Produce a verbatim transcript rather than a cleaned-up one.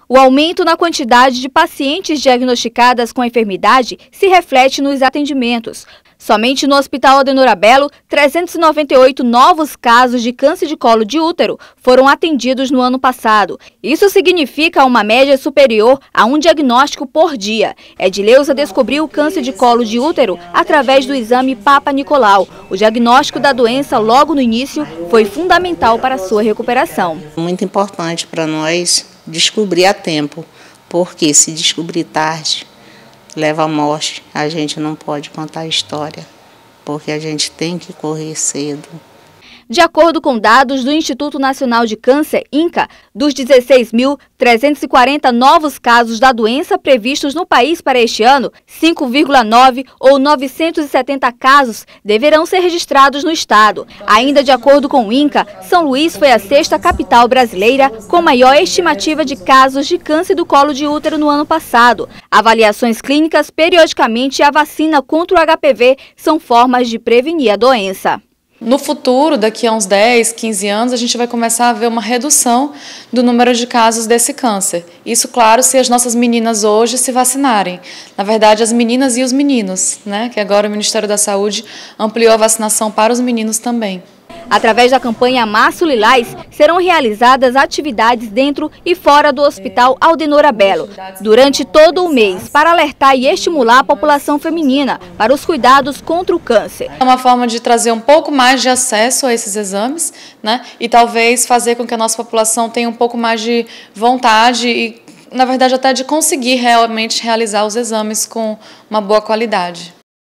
O aumento na quantidade de pacientes diagnosticadas com a enfermidade se reflete nos atendimentos. Somente no Hospital Aldenor Abelo, trezentos e noventa e oito novos casos de câncer de colo de útero foram atendidos no ano passado. Isso significa uma média superior a um diagnóstico por dia. Edileuza descobriu o câncer de colo de útero através do exame Papa Nicolau. O diagnóstico da doença logo no início foi fundamental para a sua recuperação. Muito importante para nós descobrir a tempo, porque se descobrir tarde, leva à morte. A gente não pode contar a história, porque a gente tem que correr cedo. De acordo com dados do Instituto Nacional de Câncer, INCA, dos dezesseis mil trezentos e quarenta novos casos da doença previstos no país para este ano, cinco vírgula nove ou novecentos e setenta casos deverão ser registrados no estado. Ainda de acordo com o INCA, São Luís foi a sexta capital brasileira com maior estimativa de casos de câncer do colo de útero no ano passado. Avaliações clínicas periodicamente e a vacina contra o H P V são formas de prevenir a doença. No futuro, daqui a uns dez, quinze anos, a gente vai começar a ver uma redução do número de casos desse câncer. Isso, claro, se as nossas meninas hoje se vacinarem. Na verdade, as meninas e os meninos, né? Que agora o Ministério da Saúde ampliou a vacinação para os meninos também. Através da campanha Março Lilás, serão realizadas atividades dentro e fora do Hospital Aldenor Abelo, durante todo o mês, para alertar e estimular a população feminina para os cuidados contra o câncer. É uma forma de trazer um pouco mais de acesso a esses exames, né? E talvez fazer com que a nossa população tenha um pouco mais de vontade e, na verdade, até de conseguir realmente realizar os exames com uma boa qualidade.